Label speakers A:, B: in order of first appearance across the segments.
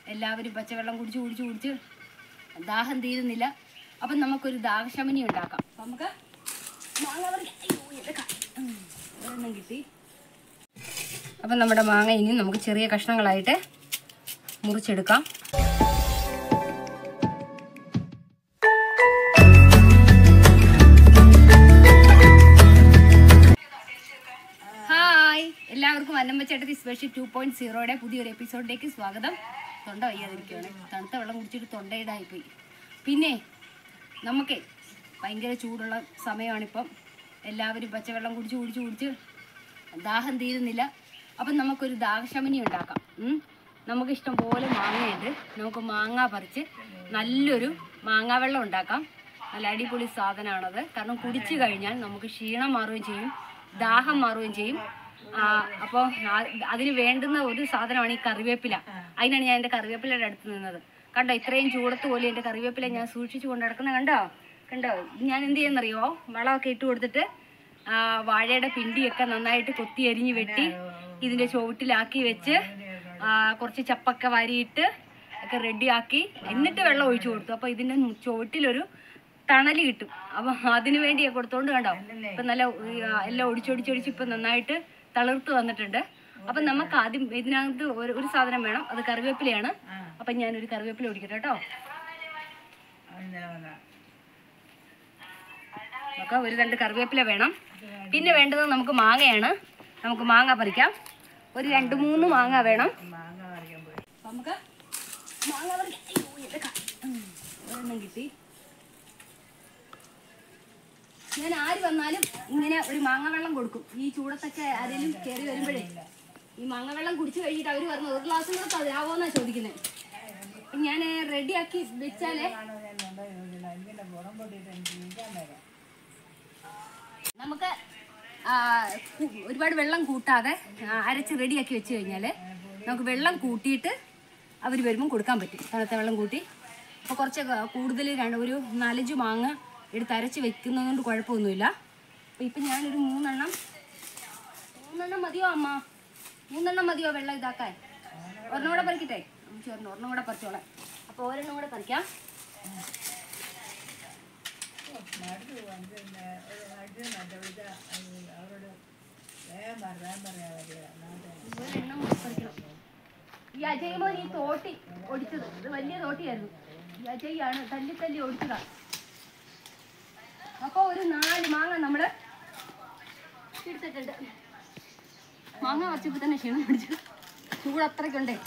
A: എല്ലാവരും പച്ചവെള്ളം കുടിച്ച് ദാഹം തീരുന്നില്ല. അപ്പം നമുക്കൊരു ദാഹശമനി ഉണ്ടാക്കാം. അപ്പം നമുക്ക് മാങ്ങ ഒരെണ്ണം കിട്ടി. അപ്പം നമ്മുടെ മാങ്ങ ഇനി നമുക്ക് ചെറിയ കഷ്ണങ്ങളായിട്ട് മുറിച്ചെടുക്കാം. എല്ലാവർക്കും അന്നമ്മച്ചേട്ടത്തി സ്പെഷ്യൽ 2.0യുടെ പുതിയൊരു എപ്പിസോഡിലേക്ക് സ്വാഗതം. തൊണ്ട വയ്യാതിരിക്കുകയാണ്, തണുത്ത വെള്ളം കുടിച്ചിട്ട് തൊണ്ടയിടായിപ്പോയി. പിന്നെ നമുക്ക് ഭയങ്കര ചൂടുള്ള സമയമാണിപ്പം. എല്ലാവരും പച്ചവെള്ളം കുടിച്ച് ദാഹം തീരുന്നില്ല. അപ്പം നമുക്കൊരു ദാഹശമനി ഉണ്ടാക്കാം. നമുക്ക് ഇഷ്ടം പോലെ മാങ്ങയുണ്ട്. നമുക്ക് മാങ്ങ പറിച്ച് നല്ലൊരു മാങ്ങാ വെള്ളം ഉണ്ടാക്കാം. നല്ല അടിപൊളി സാധനമാണത്. കാരണം കുടിച്ചു കഴിഞ്ഞാൽ നമുക്ക് ക്ഷീണം മാറുകയും ചെയ്യും, ദാഹം മാറുകയും ചെയ്യും. അപ്പോൾ അതിന് വേണ്ടുന്ന ഒരു സാധനമാണ് ഈ കറിവേപ്പില. അതിനാണ് ഞാൻ എൻ്റെ കറിവേപ്പിലയുടെ അടുത്ത് നിന്നത്. കണ്ടോ, ഇത്രയും ചൂടത്ത് പോലും എൻ്റെ കറിവേപ്പില ഞാൻ സൂക്ഷിച്ചു കൊണ്ട് നടക്കുന്നത് കണ്ടോ. ഞാൻ എന്ത് ചെയ്യുന്നറിയോ, വളമൊക്കെ ഇട്ട് കൊടുത്തിട്ട് വാഴയുടെ പിണ്ടിയൊക്കെ നന്നായിട്ട് കൊത്തി അരിഞ്ഞ് വെട്ടി ഇതിൻ്റെ ചുവട്ടിലാക്കി വെച്ച് കുറച്ച് ചപ്പൊക്കെ വാരിയിട്ട് ഒക്കെ റെഡിയാക്കി എന്നിട്ട് വെള്ളം ഒഴിച്ചു കൊടുത്തു. അപ്പോൾ ഇതിൻ്റെ ചുവട്ടിലൊരു തണൽ കിട്ടും. അപ്പം അതിന് വേണ്ടിയാണ് കൊടുത്തോണ്ട് കണ്ടോ, ഇപ്പം നല്ല എല്ലാം ഒടിച്ചൊടിച്ച് ഇപ്പം നന്നായിട്ട് തളിർത്ത് വന്നിട്ടുണ്ട്. അപ്പം നമുക്ക് ആദ്യം ഇതിനകത്ത് ഒരു സാധനം വേണം, അത് കറിവേപ്പിലയാണ്. അപ്പം ഞാനൊരു കറിവേപ്പില ഒടിക്കട്ടെ കേട്ടോ. നമുക്ക് ഒരു 2 കറിവേപ്പില വേണം. പിന്നെ വേണ്ടത് നമുക്ക് മാങ്ങയാണ്. നമുക്ക് മാങ്ങ പറിക്കാം. ഒരു 2-3 മാങ്ങ വേണം. നമുക്ക് മാങ്ങ ഒരെണ്ണം കിട്ടി. ഞാൻ ആര് വന്നാലും ഇങ്ങനെ ഒരു മാങ്ങ വെള്ളം കൊടുക്കും. ഈ ചൂടത്തൊക്കെ ആരെങ്കിലും കയറി വരുമ്പോഴേ ഈ മാങ്ങ വെള്ളം കുടിച്ച് കഴിഞ്ഞിട്ട് അവർ പറഞ്ഞു ഒരു ഗ്ലാസ് കൂടെ തരാവോന്നാണ് ചോദിക്കുന്നത്. ഞാൻ റെഡിയാക്കി വെച്ചാലേ നമുക്ക് ഒരുപാട് വെള്ളം കൂട്ടാതെ അരച്ച് റെഡിയാക്കി വെച്ച് കഴിഞ്ഞാൽ നമുക്ക് വെള്ളം കൂട്ടിയിട്ട് അവർ വരുമ്പം കൊടുക്കാൻ പറ്റും. തണുത്ത വെള്ളം കൂട്ടി. അപ്പോൾ കുറച്ച് കൂടുതൽ ഒരു 4-5 മാങ്ങ എടുത്ത് അരച്ച് വെക്കുന്നത് കൊണ്ട് കുഴപ്പമൊന്നുമില്ല. അപ്പോൾ ഇപ്പം ഞാനൊരു 3 എണ്ണം മതിയോ അമ്മ? 3 എണ്ണം മതിയോ വെള്ളം ഇതാക്കാൻ? ഒരെണ്ണം കൂടെ പറിക്കട്ടെ? ഒരെണ്ണം കൂടെ പറിച്ചോളാം. അപ്പോൾ ഒരെണ്ണം കൂടെ പറിക്കാം. ഈ അജയ്മോൻ ഈ തോട്ടി ഒടിച്ചത്, ഇത് വലിയ തോട്ടിയായിരുന്നു. ഈ അജയ്യാണ് തല്ലി ഒടിച്ചതാണ്. അപ്പോൾ ഒരു 4 മാങ്ങ നമ്മൾ എടുത്തിട്ടുണ്ട്. മാങ്ങ വച്ചപ്പോൾ തന്നെ ക്ഷീണം പിടിച്ചു, ചൂട് അത്രയ്ക്കുണ്ടേ.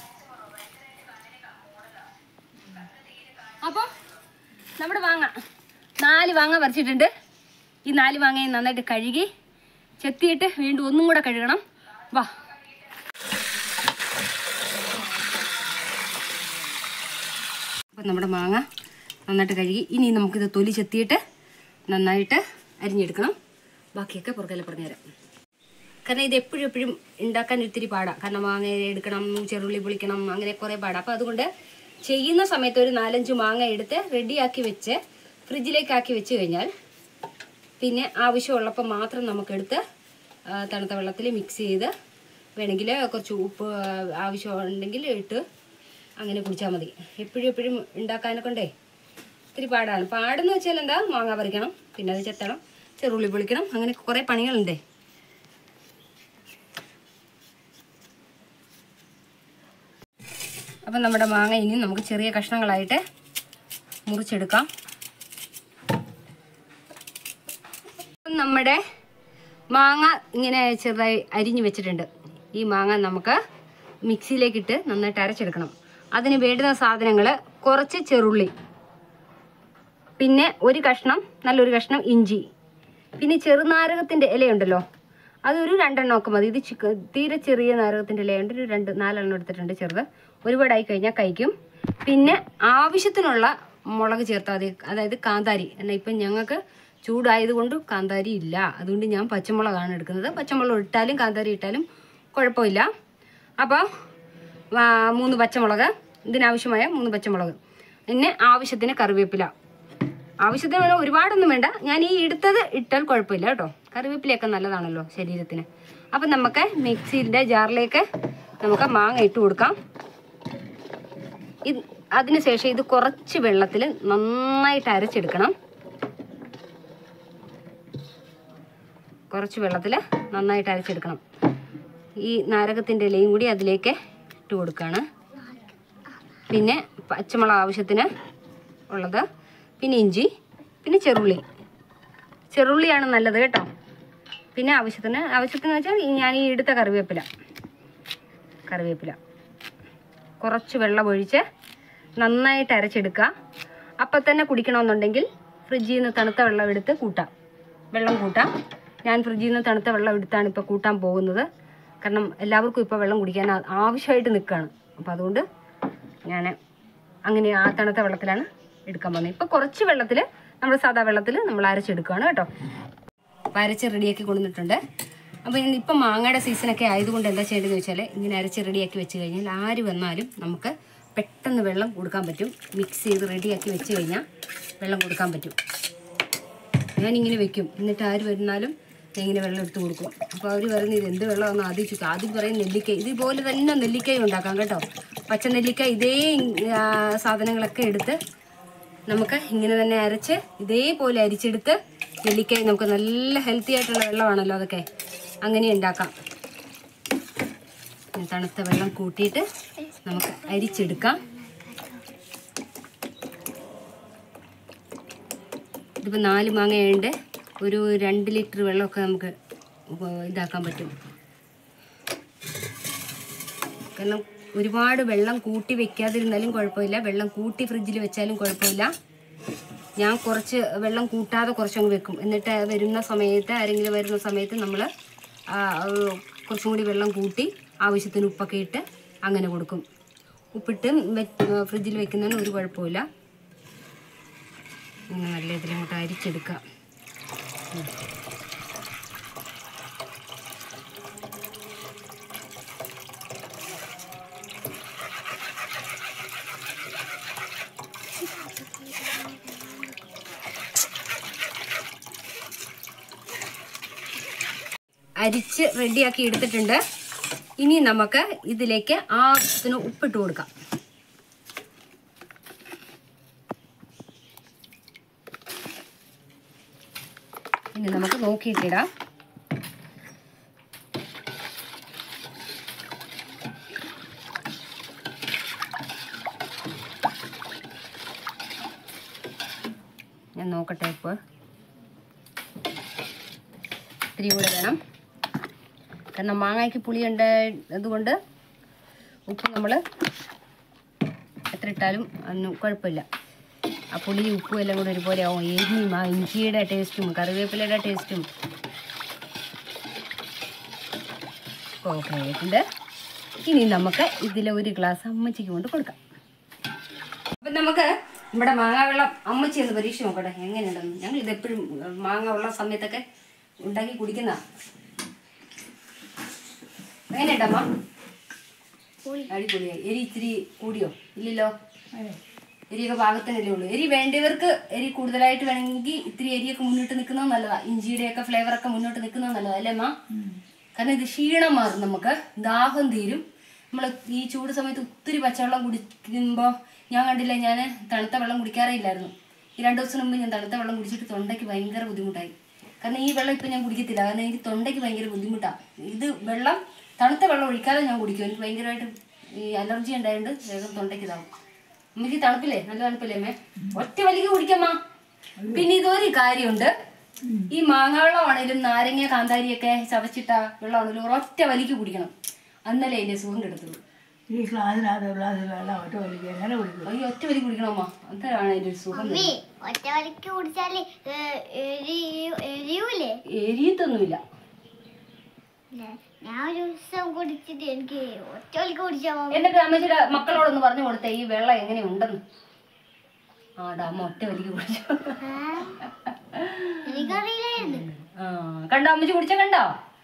A: അപ്പോൾ നമ്മുടെ 4 മാങ്ങ പറിച്ചിട്ടുണ്ട്. ഈ 4 മാങ്ങയും നന്നായിട്ട് കഴുകി ചെത്തിയിട്ട് വീണ്ടും ഒന്നും കൂടെ കഴുകണം. വാ. അപ്പം നമ്മുടെ മാങ്ങ നന്നായിട്ട് കഴുകി ഇനി നമുക്കിത് തൊലി ചെത്തിയിട്ട് നന്നായിട്ട് അരിഞ്ഞെടുക്കണം. ബാക്കിയൊക്കെ പുറകെ പറഞ്ഞുതരാം. കാരണം ഇത് എപ്പോഴും ഉണ്ടാക്കാൻ ഒത്തിരി പാടാണ്. കാരണം മാങ്ങ എടുക്കണം, ചെറുള്ളി പൊളിക്കണം, അങ്ങനെ കുറേ പാടാണ്. അപ്പോൾ അതുകൊണ്ട് ചെയ്യുന്ന സമയത്ത് ഒരു 4-5 മാങ്ങ എടുത്ത് റെഡിയാക്കി വെച്ച് ഫ്രിഡ്ജിലേക്കാക്കി വെച്ച് കഴിഞ്ഞാൽ പിന്നെ ആവശ്യമുള്ളപ്പോൾ മാത്രം നമുക്കെടുത്ത് തണുത്ത വെള്ളത്തിൽ മിക്സ് ചെയ്ത് വേണമെങ്കിൽ കുറച്ച് ഉപ്പ് ആവശ്യമുണ്ടെങ്കിൽ ഇട്ട് അങ്ങനെ കുടിച്ചാൽ മതി. എപ്പോഴും ഉണ്ടാക്കാനൊക്കെ ഉണ്ടേ ഒത്തിരി പാടാണ്. പാടെന്ന് വെച്ചാൽ എന്താ, മാങ്ങ പറിക്കണം, പിന്നെ അത് ചെത്തണം, ചെറുള്ളി പൊളിക്കണം, അങ്ങനെ കുറേ പണികളുണ്ടേ. അപ്പം നമ്മുടെ മാങ്ങ ഇനി നമുക്ക് ചെറിയ കഷ്ണങ്ങളായിട്ട് മുറിച്ചെടുക്കാം. നമ്മുടെ മാങ്ങ ഇങ്ങനെ ചെറുതായി അരിഞ്ഞു വെച്ചിട്ടുണ്ട്. ഈ മാങ്ങ നമുക്ക് മിക്സിയിലേക്കിട്ട് നന്നായിട്ട് അരച്ചെടുക്കണം. അതിന് വേണ്ടുന്ന സാധനങ്ങൾ കുറച്ച് ചെറുള്ളി, പിന്നെ നല്ലൊരു കഷ്ണം ഇഞ്ചി, പിന്നെ ചെറുനാരകത്തിൻ്റെ ഇലയുണ്ടല്ലോ, അതൊരു 2 എണ്ണമൊക്കെ മതി. ഇത് തീരെ ചെറിയ നാരകത്തിൻ്റെ ഇലയുണ്ട്, ഒരു 4 എണ്ണം എടുത്തിട്ടുണ്ട് ചെറുത്. ഒരുപാടായി കഴിഞ്ഞാൽ കഴിക്കും. പിന്നെ ആവശ്യത്തിനുള്ള മുളക് ചേർത്താൽ മതി, അതായത് കാന്താരി. എന്നാൽ ഇപ്പം ഞങ്ങൾക്ക് ചൂടായതുകൊണ്ട് കാന്താരി ഇല്ല, അതുകൊണ്ട് ഞാൻ പച്ചമുളകാണ് എടുക്കുന്നത്. പച്ചമുളക് ഇട്ടാലും കാന്താരി ഇട്ടാലും കുഴപ്പമില്ല. അപ്പോൾ 3 പച്ചമുളക്, ഇതിനാവശ്യമായ 3 പച്ചമുളക്, പിന്നെ ആവശ്യത്തിന് കറിവേപ്പില. ആവശ്യത്തിന് ഒരുപാടൊന്നും വേണ്ട, ഞാൻ ഈ എടുത്തത് ഇട്ടാൽ കുഴപ്പമില്ല കേട്ടോ. കറിവേപ്പിലയൊക്കെ നല്ലതാണല്ലോ ശരീരത്തിന്. അപ്പം നമുക്ക് മിക്സിയുടെ ജാറിലേക്ക് നമുക്ക് മാങ്ങ ഇട്ട് കൊടുക്കാം. അതിനുശേഷം ഇത് കുറച്ച് വെള്ളത്തിൽ നന്നായിട്ട് അരച്ചെടുക്കണം. കുറച്ച് വെള്ളത്തിൽ നന്നായിട്ട് അരച്ചെടുക്കണം. ഈ നാരകത്തിൻ്റെ ഇലയും കൂടി അതിലേക്ക് ഇട്ട് കൊടുക്കുകയാണ്. പിന്നെ പച്ചമുളക് ആവശ്യത്തിന് ഉള്ളത്, പിന്നെ ഇഞ്ചി, പിന്നെ ചെറുള്ളിയാണ് നല്ലത് കേട്ടോ. പിന്നെ ആവശ്യത്തിന് വെച്ചാൽ ഞാൻ ഈ എടുത്ത കറിവേപ്പില കുറച്ച് വെള്ളം ഒഴിച്ച് നന്നായിട്ട് അരച്ചെടുക്കുക. അപ്പം തന്നെ കുടിക്കണമെന്നുണ്ടെങ്കിൽ ഫ്രിഡ്ജിൽ നിന്ന് തണുത്ത വെള്ളം എടുത്ത് വെള്ളം കൂട്ടാം. ഞാൻ ഫ്രിഡ്ജിൽ നിന്ന് തണുത്ത വെള്ളം എടുത്താണ് ഇപ്പോൾ കൂട്ടാൻ പോകുന്നത്. കാരണം എല്ലാവർക്കും ഇപ്പോൾ വെള്ളം കുടിക്കാൻ ആവശ്യമായിട്ട് നിൽക്കുകയാണ്. അപ്പോൾ അതുകൊണ്ട് ഞാൻ അങ്ങനെ ആ തണുത്ത വെള്ളത്തിലാണ് എടുക്കാൻ പോകുന്നത്. ഇപ്പോൾ കുറച്ച് വെള്ളത്തിൽ, നമ്മൾ സാധാ വെള്ളത്തിൽ നമ്മൾ അരച്ചെടുക്കുകയാണ് കേട്ടോ. അപ്പോൾ അരച്ച് റെഡിയാക്കി കൊണ്ടുവന്നിട്ടുണ്ട്. അപ്പോൾ ഇപ്പം മാങ്ങയുടെ സീസണൊക്കെ ആയതുകൊണ്ട് എന്താ ചെയ്യേണ്ടതെന്ന് വെച്ചാൽ ഇങ്ങനെ അരച്ച് റെഡിയാക്കി വെച്ച് കഴിഞ്ഞാൽ ആര് വന്നാലും നമുക്ക് പെട്ടെന്ന് വെള്ളം കൊടുക്കാൻ പറ്റും. മിക്സ് ചെയ്ത് റെഡിയാക്കി വെച്ച് കഴിഞ്ഞാൽ വെള്ളം കൊടുക്കാൻ പറ്റും. ഞാനിങ്ങനെ വെക്കും, എന്നിട്ട് ആര് വരുന്നാലും ഞാൻ ഇങ്ങനെ വെള്ളം എടുത്ത് കൊടുക്കും. അപ്പോൾ അവർ പറയുന്നത് ഇത് എന്ത് വെള്ളമാണെന്ന് ആദ്യം പറയും നെല്ലിക്ക. ഇതുപോലെ തന്നെ നെല്ലിക്കയും ഉണ്ടാക്കാം കേട്ടോ. പച്ച നെല്ലിക്ക ഇതേ സാധനങ്ങളൊക്കെ എടുത്ത് നമുക്ക് ഇങ്ങനെ തന്നെ അരച്ച് ഇതേപോലെ അരിച്ചെടുത്ത് നെല്ലിക്ക നമുക്ക് നല്ല ഹെൽത്തി ആയിട്ടുള്ള വെള്ളമാണല്ലോ അതൊക്കെ, അങ്ങനെ ഉണ്ടാക്കാം. തണുത്ത വെള്ളം കൂട്ടിയിട്ട് നമുക്ക് അരിച്ചെടുക്കാം. ഇതിപ്പോൾ 4 മാങ്ങയുണ്ട്, ഒരു 2 ലിറ്റർ വെള്ളമൊക്കെ നമുക്ക് ഇതാക്കാൻ പറ്റും. കാരണം ഒരുപാട് വെള്ളം കൂട്ടി വെക്കാതിരുന്നാലും കുഴപ്പമില്ല, വെള്ളം കൂട്ടി ഫ്രിഡ്ജിൽ വെച്ചാലും കുഴപ്പമില്ല. ഞാൻ കുറച്ച് വെള്ളം കൂട്ടാതെ കുറച്ചങ്ങ് വെക്കും. എന്നിട്ട് വരുന്ന സമയത്ത് ആരെങ്കിലും വരുന്ന സമയത്ത് നമ്മൾ കുറച്ചും കൂടി വെള്ളം കൂട്ടി ആവശ്യത്തിന് ഉപ്പൊക്കെ ഇട്ട് അങ്ങനെ കൊടുക്കും. ഉപ്പിട്ട് ഫ്രിഡ്ജിൽ വെക്കുന്നതിന് ഒരു കുഴപ്പമില്ല. ഇങ്ങനെ നല്ല ഇതിലങ്ങോട്ട് അരിച്ചെടുക്കാം. അരിച്ച് റെഡിയാക്കി എടുത്തിട്ടുണ്ട്. ഇനി നമുക്ക് ഇതിലേക്ക് ആവശ്യത്തിന് ഉപ്പിട്ട് കൊടുക്കാം. ഇനി നമുക്ക് നോക്കിയിട്ടിടാം. ഞാൻ നോക്കട്ടെ, ഇപ്പോൾ ഇത്തിരി കൂടെ വേണം. കാരണം മാങ്ങയ്ക്ക് പുളിയുണ്ട്, അതുകൊണ്ട് ഉപ്പ് നമ്മൾ എത്ര ഇട്ടാലും ഒന്നും കുഴപ്പമില്ല. ആ പുളിയും ഉപ്പും എല്ലാം കൂടെ ഒരുപോലെ ആവും. എരിയും ആ ഇഞ്ചിയുടെ ടേസ്റ്റും കറിവേപ്പിലയുടെ ടേസ്റ്റും ഓക്കെ ആയിട്ടുണ്ട്. ഇനി നമുക്ക് ഇതിലെ ഒരു ഗ്ലാസ് അമ്മച്ചിക്ക് കൊണ്ട് കൊടുക്കാം. അപ്പം നമുക്ക് നമ്മുടെ മാങ്ങ വെള്ളം അമ്മച്ചി എന്ന് പരീക്ഷ നോക്കട്ടെ എങ്ങനെയുണ്ടെന്ന്. ഞങ്ങൾ ഇതെപ്പോഴും മാങ്ങ ഉള്ള സമയത്തൊക്കെ ഉണ്ടാക്കി കുടിക്കുന്ന. എങ്ങനെയുണ്ടമ്മ? അടിപൊളിയായി. എരി ഇത്തിരി കൂടിയോ? ഇല്ലല്ലോ, എരിയൊക്കെ പാകത്തിനല്ലേ ഉള്ളൂ. എരി വേണ്ടവർക്ക് എരി കൂടുതലായിട്ട് വേണമെങ്കിൽ ഇത്തിരി എരിയൊക്കെ മുന്നോട്ട് നിൽക്കുന്നത് നല്ലതാണ്. ഇഞ്ചിയുടെയൊക്കെ ഫ്ലേവറൊക്കെ മുന്നോട്ട് നിൽക്കുന്നത് നല്ലതാണ് അല്ലേ അമ്മ? കാരണം ഇത് ക്ഷീണം മാറും, നമുക്ക് ദാഹം തീരും. നമ്മൾ ഈ ചൂട് സമയത്ത് ഒത്തിരി പച്ചവെള്ളം കുടിക്കുമ്പോൾ ഞാൻ കണ്ടില്ല, ഞാൻ തണുത്ത വെള്ളം കുടിക്കാറേ ഇല്ലായിരുന്നു. ഈ 2 ദിവസം മുമ്പ് ഞാൻ തണുത്ത വെള്ളം കുടിച്ചിട്ട് തൊണ്ടയ്ക്ക് ഭയങ്കര ബുദ്ധിമുട്ടായി. കാരണം ഈ വെള്ളം ഇപ്പം ഞാൻ കുടിക്കത്തില്ല, കാരണം എനിക്ക് തൊണ്ടയ്ക്ക് ഭയങ്കര ബുദ്ധിമുട്ടാണ്. ഇത് വെള്ളം തണുത്ത വെള്ളം ഒഴിക്കാതെ ഞാൻ കുടിക്കും. എനിക്ക് ഭയങ്കരമായിട്ട് ഈ അലർജി ഉണ്ടായതുകൊണ്ട് വേഗം തൊണ്ടയ്ക്ക് ഇതാവും. നമുക്ക് തണുപ്പില്ലേ, നല്ല തണുപ്പില്ലേ അമ്മേ? ഒറ്റ വലിക്ക് കുടിക്കമ്മ. പിന്നെ ഇതൊരു കാര്യമുണ്ട്, ഈ മാങ്ങാവെള്ളമാണേലും നാരങ്ങ കാന്താരിയൊക്കെ ചതച്ചിട്ട വെള്ളമാണേലും ഒറ്റ വലിക്ക് കുടിക്കണം, അന്നല്ലേ അതിന്റെ സുഖം കിടത്തുള്ളൂ.
B: ഈ ഗ്ലാസ്സിനകത്ത് വെള്ളം ഒറ്റ വലിക്ക് എങ്ങനെ കുടിക്കും?
A: ഈ ഒറ്റ വലിക്ക് കുടിക്കണമ്മ, അതാണ് അതിന്റെ ഒരു സുഖം.
C: ഒറ്റ വലിക്ക് കുടിച്ചാല്
A: എരിയത്തൊന്നുമില്ല.
C: ഞാൻ ഒരു ദിവസം കുടിച്ചിട്ട് എനിക്ക് ഒറ്റ വലിക്ക് കുടിച്ചാ.
A: എന്നിട്ട് അമ്മച്ചിയുടെ മക്കളോടൊന്ന് പറഞ്ഞു കൊടുത്തേ ഈ വെള്ളം എങ്ങനെയുണ്ടെന്ന്. ആടാ അമ്മ ഒറ്റ വലിക്ക് കുടിച്ചു.
C: എനിക്കറിയില്ലായിരുന്നു.
A: കണ്ടോ അമ്മച്ചി കുടിച്ച കണ്ടോ?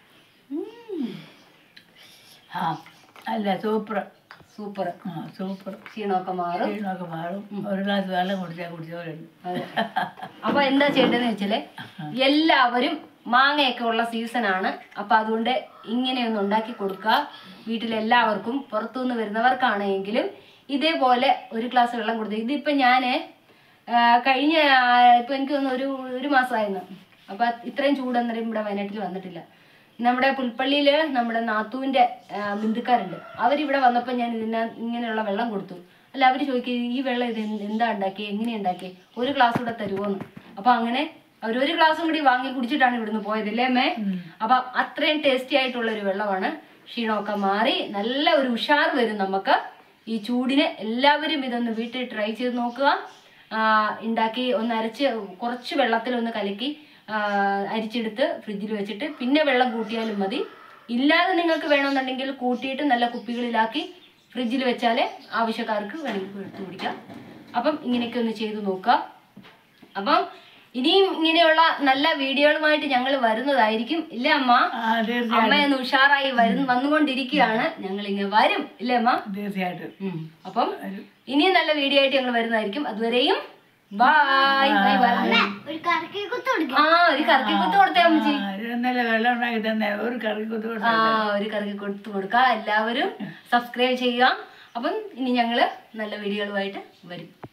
B: അല്ല സൂപ്പർ
A: സൂപ്പർ
B: സൂപ്പർ.
A: ക്ഷീണമൊക്കെ മാറും.
B: ഒരു ഗ്ലാസ് വെള്ളം കുടിച്ചവരുണ്ട്.
A: അപ്പൊ എന്താ ചെയ്യേണ്ടതെന്ന് വെച്ചാല് എല്ലാവരും മാങ്ങയൊക്കെ ഉള്ള സീസണാണ്. അപ്പൊ അതുകൊണ്ട് ഇങ്ങനെയൊന്ന് ഉണ്ടാക്കി കൊടുക്കുക വീട്ടിലെല്ലാവർക്കും. പുറത്തുനിന്ന് വരുന്നവർക്കാണെങ്കിലും ഇതേപോലെ ഒരു ഗ്ലാസ് വെള്ളം കൊടുത്തു. ഇതിപ്പോൾ ഞാൻ കഴിഞ്ഞ ഇപ്പം എനിക്ക് തോന്നുന്നു ഒരു മാസമായിരുന്നു. അപ്പം ഇത്രയും ചൂടന്നേരം ഇവിടെ വയനാട്ടിൽ വന്നിട്ടില്ല. നമ്മുടെ പുൽപ്പള്ളിയിൽ നമ്മുടെ നാത്തൂൻ്റെ ബന്ധുക്കാരുണ്ട്. അവരിവിടെ വന്നപ്പോൾ ഞാൻ ഇങ്ങനെയുള്ള വെള്ളം കൊടുത്തു. അല്ല, അവർ ചോദിക്കുക ഈ വെള്ളം ഇത് എന്താ ഉണ്ടാക്കി, എങ്ങനെയാണ് ഉണ്ടാക്കി, ഒരു ഗ്ലാസ് കൂടെ തരുമോന്ന്. അപ്പം അങ്ങനെ അവരൊരു ഗ്ലാസും കൂടി വാങ്ങി കുടിച്ചിട്ടാണ് ഇവിടുന്ന് പോയതല്ലേ അമ്മേ. അപ്പം അത്രയും ടേസ്റ്റി ആയിട്ടുള്ള ഒരു വെള്ളമാണ്. ക്ഷീണമൊക്കെ മാറി നല്ല ഒരു ഉഷാർ വരും നമുക്ക് ഈ ചൂടിന്. എല്ലാവരും ഇതൊന്ന് വീട്ടിൽ ട്രൈ ചെയ്ത് നോക്കുക. ഉണ്ടാക്കി ഒന്ന് അരച്ച് കുറച്ച് വെള്ളത്തിലൊന്ന് കലക്കി അരിച്ചെടുത്ത് ഫ്രിഡ്ജിൽ വെച്ചിട്ട് പിന്നെ വെള്ളം കൂട്ടിയാലും മതി. ഇല്ലാതെ നിങ്ങൾക്ക് വേണമെന്നുണ്ടെങ്കിൽ കൂട്ടിയിട്ട് നല്ല കുപ്പികളിലാക്കി ഫ്രിഡ്ജിൽ വെച്ചാൽ ആവശ്യക്കാർക്ക് വേണമെങ്കിൽ എടുത്ത് കുടിക്കാം. അപ്പം ഇങ്ങനെയൊക്കെ ഒന്ന് ചെയ്ത് നോക്കുക. അപ്പം ഇനിയും ഇങ്ങനെയുള്ള നല്ല വീഡിയോകളുമായിട്ട് ഞങ്ങൾ വരുന്നതായിരിക്കും. ഇല്ലേ അമ്മ? അമ്മയൊന്ന് ഉഷാറായി വന്നുകൊണ്ടിരിക്കുകയാണ്. ഞങ്ങൾ ഇങ്ങനെ വരും. ഇല്ലേ അമ്മ?
B: തീർച്ചയായിട്ടും.
A: അപ്പം ഇനിയും നല്ല വീഡിയോ ആയിട്ട് ഞങ്ങൾ വരുന്നതായിരിക്കും. അതുവരെയും ബൈ.
C: ഒരു കറക്കി കുത്ത് കൊടുക്കും.
A: ഒരു കറക്കി കുത്ത് കൊടുത്തേ അമ്മച്ചി.
B: വെള്ളം ഉണ്ടാക്കി തന്നെ ഒരു കറക്കി കുത്ത്
A: ഒരു കറക്കി കൊടുത്തു കൊടുക്കുക. എല്ലാവരും സബ്സ്ക്രൈബ് ചെയ്യുക. അപ്പം ഇനി ഞങ്ങള് നല്ല വീഡിയോകളുമായിട്ട് വരും.